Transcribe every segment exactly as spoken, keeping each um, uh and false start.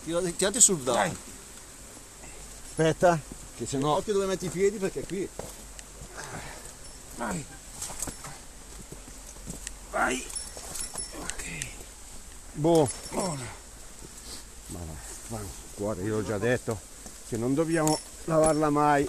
tirate sul davanti. Aspetta, che se no... Occhio dove metti i piedi perché è qui. Vai. Vai. Ok. Boh. Buona. Ma va, va, cuore, io ho già detto che non dobbiamo lavarla mai.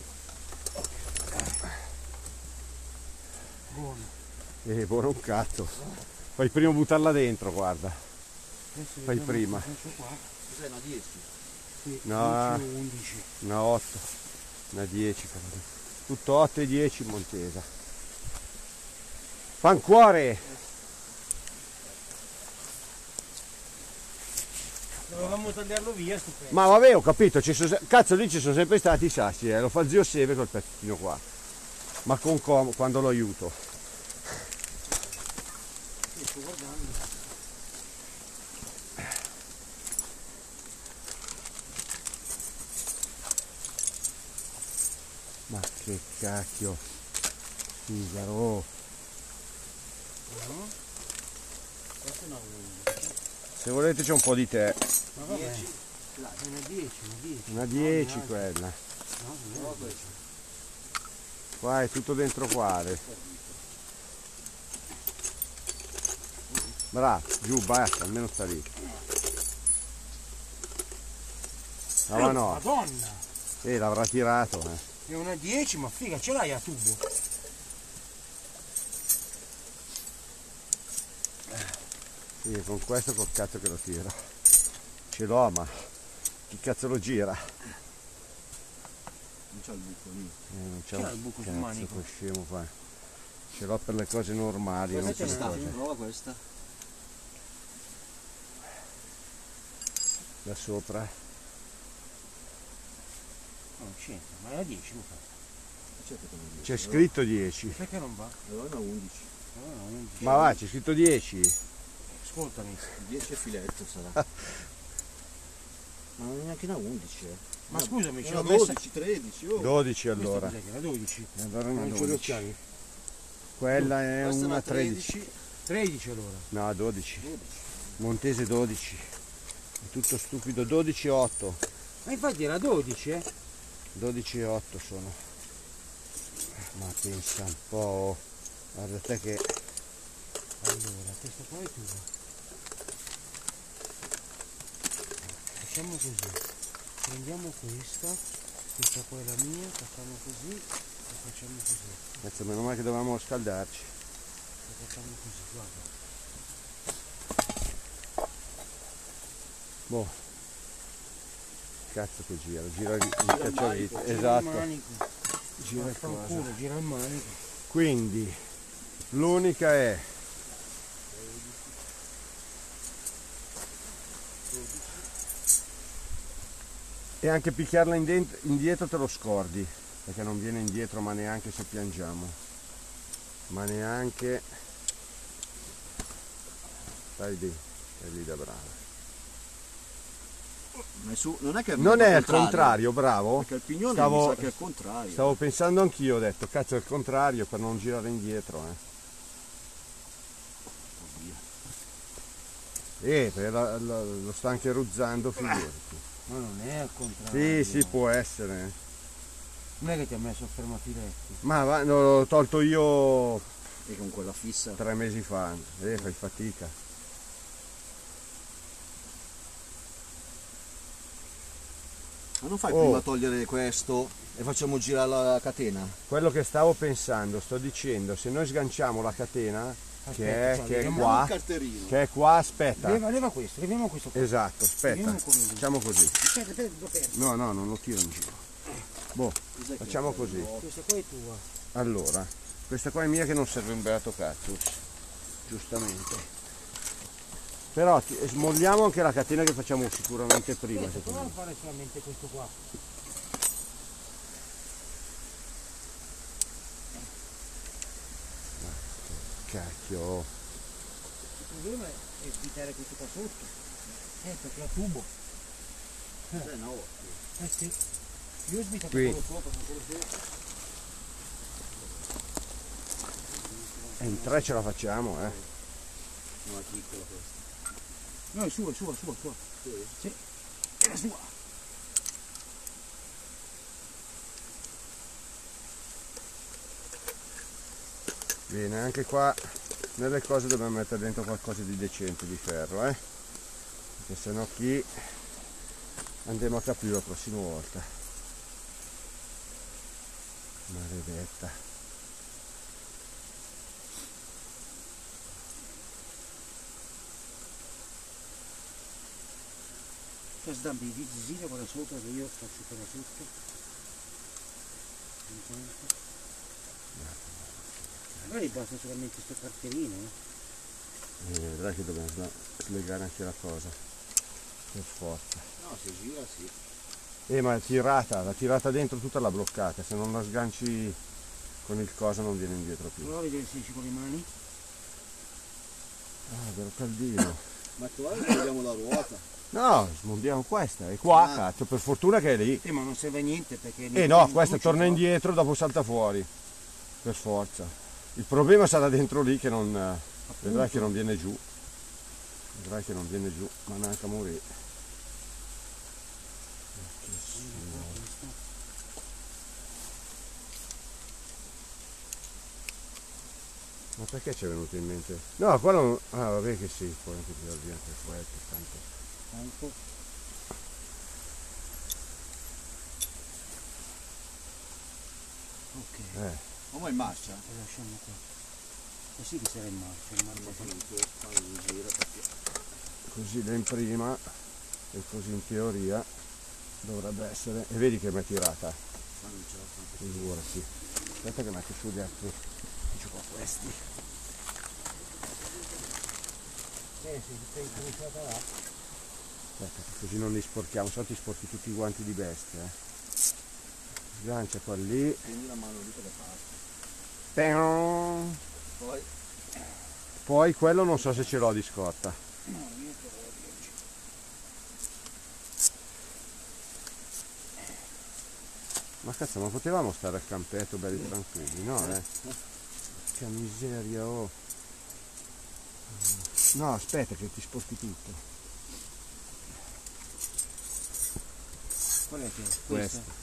Buona. Eh, buono un cazzo. Fai prima buttarla dentro, guarda. Fai prima. Cos'è, una dieci? Sì, No, dieci o undici. una otto, una dieci. Tutto otto e dieci in Montesa. Fancuore! Dovevamo tagliarlo via sto pezzo. Ma vabbè, ho capito, ci sono, cazzo lì ci sono sempre stati i sassi, eh. Lo fa il zio Seve col pezzettino qua. Ma con com quando lo aiuto. Sto guardando. Ma che cacchio, Figaro. No? Questo no, Se volete c'è un po' di tè. ma va bene. Una dieci, una dieci. Una dieci quella. No, non è dieci. Qua è tutto dentro quadre. Bravo, giù, basta, almeno sta lì. No, ma no. Madonna! Eh, l'avrà tirato, eh. È una dieci, ma figa, ce l'hai a tubo? Sì, con questo col cazzo che lo tira. Ce l'ho, ma chi cazzo lo gira? Non c'è il buco lì. Eh, non c'è C'è un il buco sul cazzo, manico. quel scemo qua. Ce l'ho per le cose normali, non Questa per ce le l'ha, cose. Prova questa. Da sopra. Non c'entra, ma è a dieci, lo fa. Certo che non dieci. C'è scritto dieci. Perché non va? Allora una undici. No, no, undici. Ma va, c'è scritto dieci. Ascoltami. dieci e filetto sarà. Ma non è neanche una undici, eh. Ma scusami, ce Una l'ho messa... dodici, tredici, oh. dodici Questa allora. cos'è che era dodici? E allora una Non c'ho gli dodici. occhiali. Quella è Questa è una una tredici. tredici. tredici allora. No, dodici. dodici. Montese dodici. È tutto stupido. dodici e otto. Ma infatti era dodici, eh? dodici e otto sono. Ma pensa un po'. Guarda te che. Allora, questa qua è tua. Facciamo così. Prendiamo questa, questa qua è la mia, facciamo così e facciamo così. Cazzo, meno male che dovevamo scaldarci. E facciamo così, guarda. Boh. Cazzo che gira, gira il, il cacciavite. Esatto. Gira il manico. Gira il Fa un coso. culo, gira il manico. Quindi l'unica è e anche picchiarla indent- indietro te lo scordi, perché non viene indietro, ma neanche se piangiamo, ma neanche. Stai lì, stai lì da bravo. Ma è su, non è che è Non è al contrario, contrario, bravo. Perché il pignone Stavo- mi sa che è al contrario. Stavo pensando anch'io, ho detto cazzo è il contrario per non girare indietro, eh. Eh, perché la- la- lo sta anche ruzzando, figurati. Ma non è al contrario. Sì, sì, può essere. Non è che ti ha messo a fermafiletti. Ma va, no, l'ho tolto io E con quella fissa. tre mesi fa. Eh, fai fatica. Ma non fai Oh. prima togliere questo e facciamo girare la catena? Quello che stavo pensando, sto dicendo, se noi sganciamo la catena, che è, Aspetta, che è vediamo qua, un carterino. che è qua, aspetta. Leva, leva questo, leviamo questo qua. Esatto, aspetta. Vediamo come lui. Facciamo così. Aspetta, aspetta, lo perdo. No, no, non lo tiro in giro. Boh, Cos'è che facciamo è? così. Questa qua è tua. Allora, questa qua è mia che non serve un beato cazzo, giustamente. Però ti- smolliamo anche la catena che facciamo sicuramente prima. Aspetta, secondo prova a me. fare solamente questo qua. Cacchio. Il problema è evitare questo qua sotto. Eh, perché a tubo. Eh, no. Eh sì. Io ho svitato Qui. quello sopra, quello sopra. E in tre ce la facciamo, eh. Una piccola questa. No, è sua, è sua, è sua, è sua. Sì. Sì. Tira su. Bene, anche qua nelle cose dobbiamo mettere dentro qualcosa di decente di ferro, eh? Perché sennò qui andremo a capire la prossima volta. Maledetta. Che sdampi di zizina qua da sopra che io faccio qua da sotto. Intanto. Magari basta solamente sto cartellino, eh? E vedrai che dobbiamo sna- slegare anche la cosa. Per forza. No, se gira sì. Eh ma è tirata, la tirata dentro tutta la bloccata, se non la sganci con il coso non viene indietro più. Prova a vedere se esci con le mani. Ah, vero caldino. Ma tu vediamo la ruota. No, smontiamo questa, è qua, Ah. cazzo, per fortuna che è lì. Eh, ma non serve a niente perché... Eh no, questa torna indietro, dopo salta fuori. Per forza. Il problema sarà dentro lì che non. eh, Vedrai che non viene giù. Vedrai che non viene giù, ma neanche a morire. Che signore. Ma perché ci è venuto in mente? No, quello. Ah vabbè che sì, poi anche più via per fuoco, tanto. Tanto. Ok, Eh, Come in marcia? lo lasciamo qua. Così che sarà in marcia, in marcia. Quando gira perché così da in prima e così in teoria dovrebbe essere. E vedi che mi è tirata? quando non ce la fa. Figurati. Aspetta che metto su gli altri. Faccio qua questi. Eh sì, sei cominciata là. Aspetta, che così non li sporchiamo, se no ti sporchi tutti i guanti di bestia. Eh. Sgancia qua lì. Quindi la mano lì che parte. Peong. Poi Poi quello non so se ce l'ho di scorta. No, io te lo dico. Ma cazzo, ma potevamo stare al campetto belli tranquilli, no? Eh? Che miseria, oh. No, aspetta che ti sporchi tutto. Qual è che è? Questa.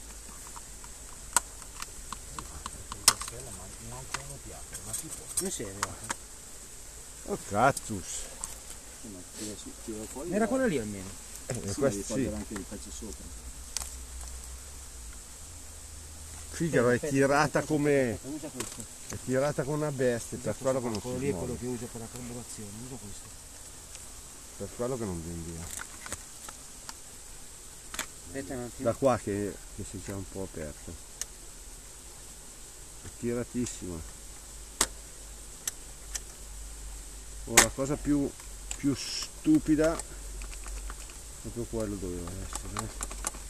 Non serve. Oh cazzus. ma tira, su, tira fuori. Era quella lì almeno. Eh, Sì, ma questo devi sì. togliere anche il pezzo sopra. Figaro, è Aspetta, tirata aspetta, come. aspetta, usa questo. È tirata come una bestia, per quello che non Quello si lì è quello muove. che usa per la carburazione, usa questo. Per quello che non viene via. Aspetta un attimo. Da qua che, che si è già un po' aperto. È tiratissima. Oh, la cosa più, più stupida proprio quello doveva essere. eh.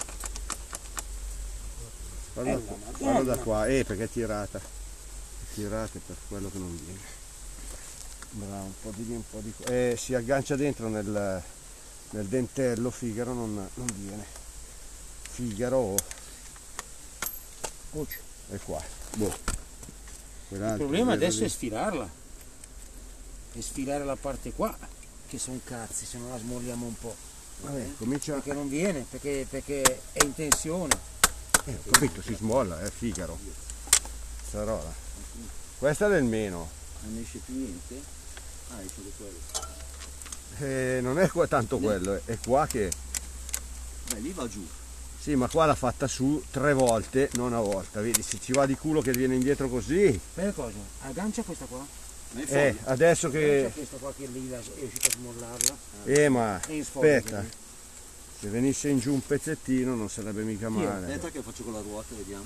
Guarda, Bella, guarda da Madonna. qua, eh perché è tirata. È tirata è per quello che non viene. Bravo, un po' di lì, un po' di qua. Eh, si aggancia dentro nel, nel dentello, Figaro non, non viene. Figaro Occhio. è qua. Boh. Il Quell'altro problema vedo adesso lì. è sfilarla. E sfilare la parte qua, che sono cazzi, se non la smolliamo un po'. Vabbè, comincia. Perché non viene, perché, perché è in tensione. Eh, ho capito, si smolla, è Figaro. Starola. Questa è del meno. Non esce più niente? Ah, esce di quello. Eh, non è qua tanto quello, è- è qua che. Beh, lì va giù. Sì, ma qua l'ha fatta su tre volte, non una volta. Vedi, se ci va di culo che viene indietro così. Per cosa? Aggancia questa qua. Ma in Eh, fondo. adesso Aggancia che. questa qua che lì la- è riuscita a smollarla. Eh, ma E in sfondo, aspetta. vedi. Se venisse in giù un pezzettino non sarebbe mica male. Aspetta che faccio con la ruota, vediamo.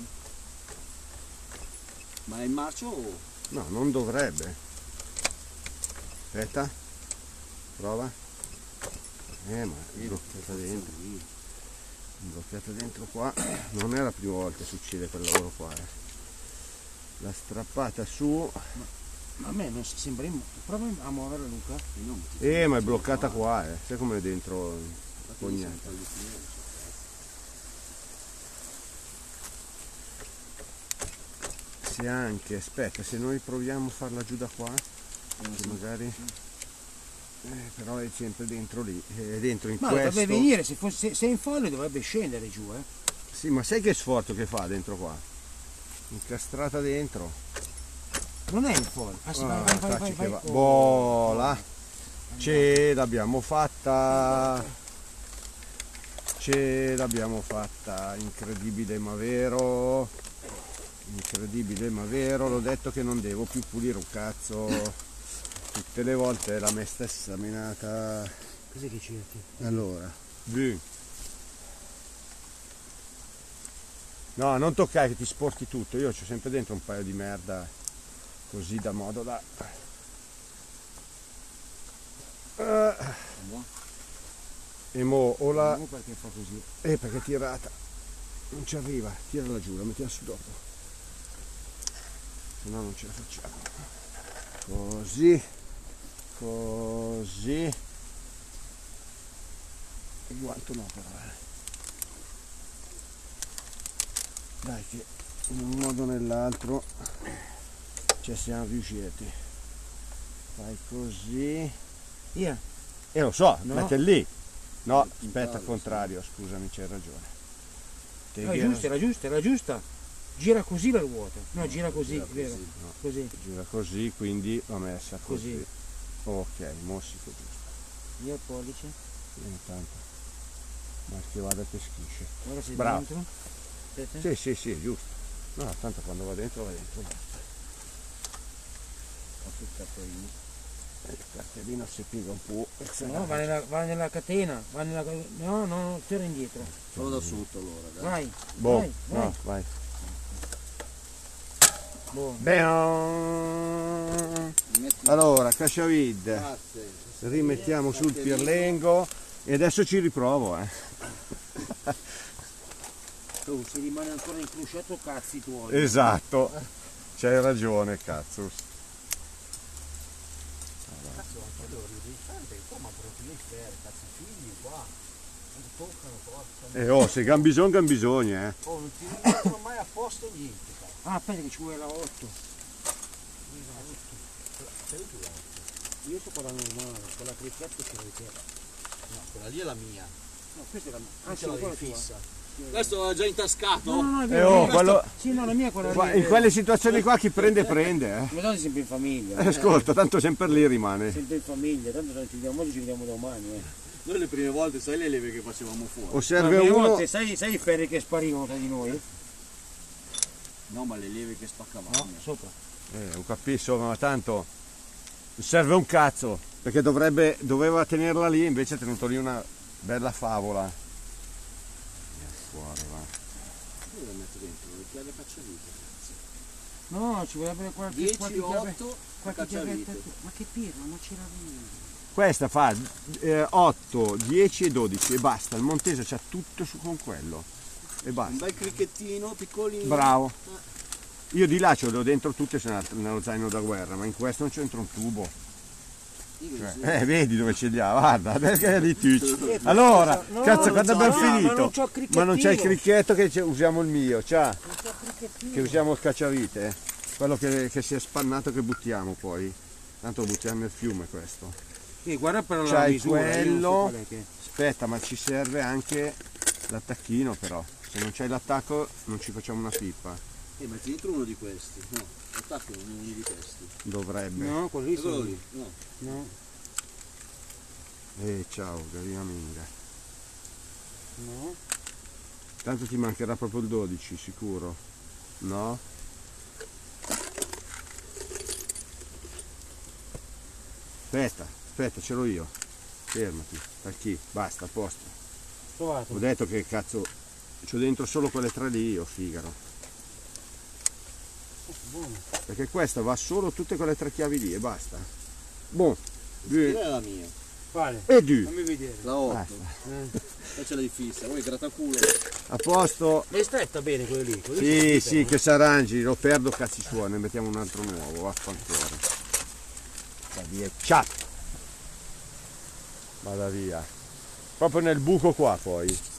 Ma è in marcia o... No, non dovrebbe. Aspetta. Prova. Eh, ma è blocchata dentro. Blocchata dentro qua. Non è la prima volta che succede quel lavoro qua. Eh. L'ha strappata su. Ma a me non si sembra... in- Prova a muoverla, Luca. Eh, ma è bloccata qua, eh. Sai come è dentro fognata. Se anche, aspetta, se noi proviamo a farla giù da qua, che magari. Eh, però è sempre dentro lì, è dentro in Ma questo. dovrebbe venire, se, fosse, se è in folle dovrebbe scendere giù, eh. Sì, ma sai che sforzo che fa dentro qua? Incastrata dentro. Non è in folle. Ah, sì, Ah, vai, vai, vai, facci vai, che vai. va. Oh. Bola. Ce l'abbiamo fatta. Ce l'abbiamo fatta. Incredibile ma vero. Incredibile ma vero. L'ho detto che non devo più pulire un cazzo. Tutte le volte è la me stessa menata. Cos'è che cerchi? Allora, bim. No, non toccare che ti sporchi tutto. Io c'ho sempre dentro un paio di merda così da modo da. Uh. E mo o la. No, perché fa così. Eh, perché è tirata. Non ci arriva, tirala giù, la mettiamo su dopo. Se no non ce la facciamo. Così. Così. Il guanto no però. Eh. Dai che in un modo o nell'altro ci siamo riusciti. Fai così. Via. E lo so, No. mette lì. No, Il aspetta, al puntale, contrario, scusami, c'hai ragione. Te No, è che- giusta, era giusta, era giusta. Gira così la ruota. No, gira così, gira vero? così. No. Così. Gira così, quindi l'ho messa così. Così. Ok, mossico giusto. Via il pollice. Intanto. Ma che vada che schisce. Ora sei Bravo. dentro. Aspetta. Sì, sì, sì, è giusto. No, tanto quando va dentro va dentro, basta. Ho sul cartellino. Il cartellino si piega un po'. No, va nella, va nella catena. Va nella, no, no, no, tira indietro. Solo da sotto allora, dai. Vai. Boh, Vai, vai. no, vai. Buono. Beom. Mi metti Allora, Casciavid, Grazie. rimettiamo sul pirlengo e adesso ci riprovo, eh. Oh, se rimane ancora incrociato cazzi tuoi. Esatto, c'hai ragione, cazzo. Cazzo, anche loro risente, ma proprio i ferri, cazzo, figli qua. Non toccano, porca. E oh, se gambison, gambisogna, eh. Oh, non ti rimettono mai a posto niente. Ah, aspetta che ci vuole la otto. Io so quella normale, quella cricket ce l'hai te. No, quella lì è la mia. No, questa è la mia. Ah, Ah, sì, ce l'avevi quella tua. fissa. Questo l'ho già intascato. No, no, no, è E vero. oh, è quello, vero. Sì, no, la mia è quella qua- lì. è in vero. quelle situazioni qua chi prende, prende, eh. Ma noi sempre in famiglia. Eh, Ascolta, tanto sempre lì rimane. Sempre in famiglia, tanto non ci vediamo oggi, ci vediamo domani. Eh. Noi le prime volte, sai le leve che facevamo fuori? O serve Ma le uno. volte, sai, sai i ferri che sparivano tra di noi? No, ma le leve che spaccavamo. No, sopra. Eh, non capisco, ma tanto non serve un cazzo, perché dovrebbe, doveva tenerla lì, invece ha tenuto lì una bella favola. Via fuori, va. Io la metto dentro, le chiave cacciavite. No, ci vorrebbe qualche, dieci, qualche chiave- otto, qualche cacciavite. chiavetta. Ma che pirla, ma ce l'avevi. Questa fa eh, otto, dieci e dodici e basta, il Montese c'ha tutto su con quello e Un basta. bel cricchettino piccolino. Bravo. Io di là ce l'ho dentro tutte se nello zaino da guerra, ma in questo non c'entra un tubo. Io Cioè, così. eh, vedi dove ce li ha, guarda, perché è lì tucci. Allora, No, cazzo, non quando c'ho- abbiamo no, ma finito? non c'ho il Ma non c'è il cricchettino. cricchetto che c'è- usiamo il mio, c'ha, Non c'è cricchettino. che usiamo il cacciavite, eh. Quello che, che si è spannato che buttiamo poi. Tanto lo buttiamo nel fiume questo. Sì, guarda per la C'hai misura, io non so quello. qual è che- Aspetta, ma ci serve anche l'attacchino però. Se non c'hai l'attacco non ci facciamo una pippa. Eh, metti dentro uno di questi. No, attacco uno di questi. Dovrebbe. No, quello lì Eccolo sono... lì. No. No, Eh ciao, carina minga. no. Tanto ti mancherà proprio il dodici, sicuro. No? Aspetta, aspetta, ce l'ho io. Fermati, sta chi? Basta, a posto. Trovato. Ho detto che cazzo, c'ho dentro solo quelle tre lì io, figaro. Buono. Perché questa va solo tutte quelle tre chiavi lì e basta. Boh, Quella due è la mia. Quale? e due. Fammi vedere. La otto. Basta. Eh. Poi ce l'hai fissa. Voi grattaculo. A posto. L'hai stretta bene quello lì? quello lì Sì, si sì, sente, che s'arrangi, lo perdo cazzi suoi, ne mettiamo un altro nuovo, vaffanculo. Va via, ciao! Vada via. Proprio nel buco qua poi.